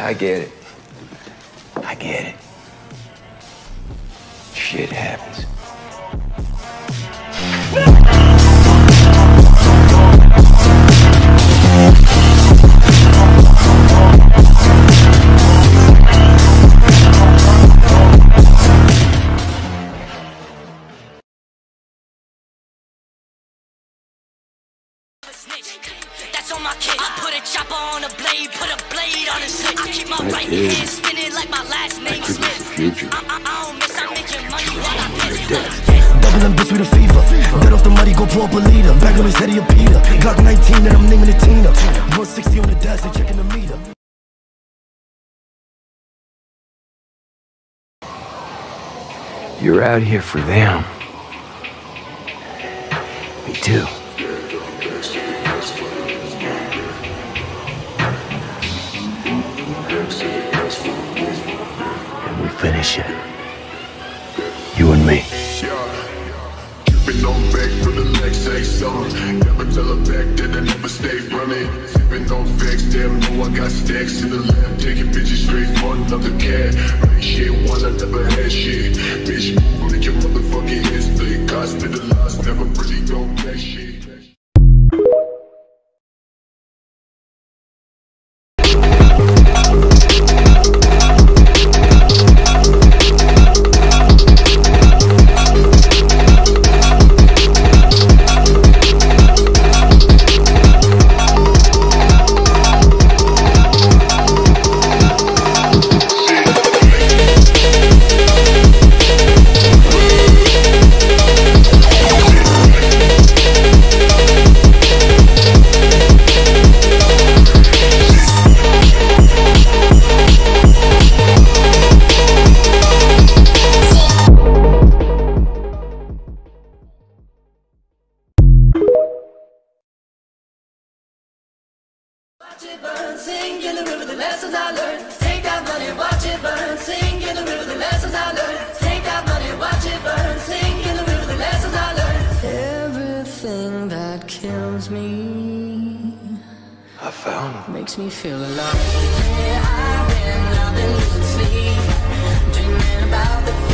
I get it. I get it. Shit happens. That's on my kid. I put a chopper on a blade, put a blade on his hip. I keep my right hand spinning like my last name Smith. I don't miss, I'm making money while I piss. Double and bitch with a fever. Get off the muddy, go pull up a leader. Back on his head, he a Peter. Glock 19 and I'm naming it Tina. 160 on the dash, they checking the meter. You're out here for them. Me too. And we finish it. You and me. Been on back for the next say something. Never tell her back that I never stay running. Sipping on facts, damn, know I got stacks in the lab. Taking bitches straight for another cat. Right shit, one I never had shit. Bitch, make your motherfucking head split. Hospitalized, never really gon' that shit. Watch it burn, sing in the river the lessons I learned. Take that money, watch it burn, sing in the river the lessons I learned. Take that money, watch it burn, sing in the river the lessons I learned. Everything that kills me, I found makes me feel alive. I've been losing sleep, dreaming about the